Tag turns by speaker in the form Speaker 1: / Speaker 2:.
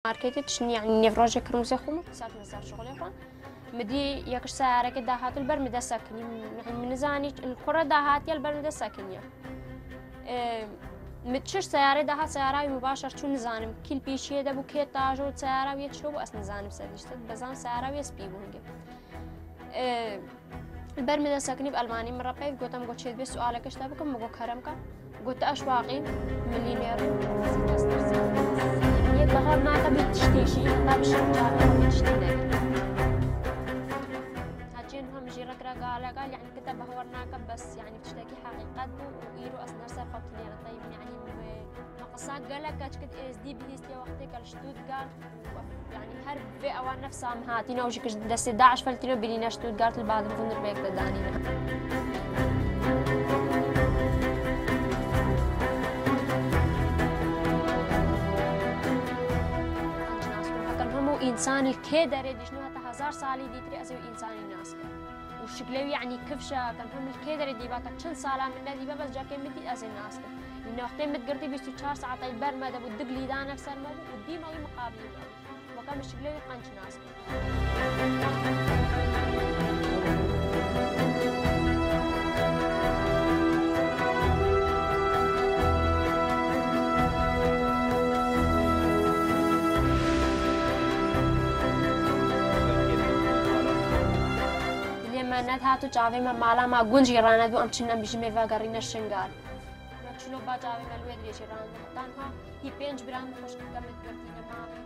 Speaker 1: ماركتي تشني يعني نفراجة كروزة خمو ساعة نزار شغلي خان مدي يكش سعره كده هات البر مدى ساكني يعني من زاني القرى ده هات البر مدى ساكنية متشش سيارة ده هات سيارة مباشر شو نزانم كل بيشية ده بوكيت تاجو سيارة ويتشرب أس نزانم سديشت بزان سيارة ويسبي بونجي البر مدى ساكني بألماني مرة بيف قلت أم قلت شيء بس سؤالك إيش تبكم مقول كرمك قلت أشواقي مليونير بغار ناقة بتشتيشي لا بشرجال بتشتيني هاجينهم جيرك قال يعني كتب بهور ناقة بس يعني بتشتكي حقيقة ويرو أصنر سرقة ليرة طيب يعني مقصاق قالك أشكد إس دي بهيستي وقتك الشتوت قال يعني هرب في أوان نفسها مهاتينا وجيك دست 11 فلتينو بلينا شتوت قالت البعض مفندر بيك تدانينا إنساني كده ريد شنو هتا 1000 سالي ديتري أسوي إنساني ناس وشكله يعني كفشة كان هم الكده ريد يباتك شن سالة من الذي بس جاكين بدي أسوي ناس إنه وقتين متقرتي 24 ساعة البر ما دب الدقلي ده نفسه ما ودي ما مقابل وكان الشكله يقنش ناس منات هاتو جاوی مالا ما گونج گرانه دو امچنم بیشتر می‌وگرینه شنگار. نشلو با جاوی ملوی دیگه ران. تنها هی پنج برام خوش کردم می‌کردیم ما.